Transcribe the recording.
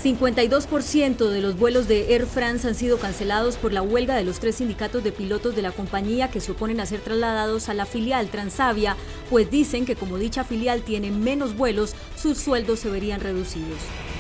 52% de los vuelos de Air France han sido cancelados por la huelga de los 3 sindicatos de pilotos de la compañía que se oponen a ser trasladados a la filial Transavia, pues dicen que como dicha filial tiene menos vuelos, sus sueldos se verían reducidos.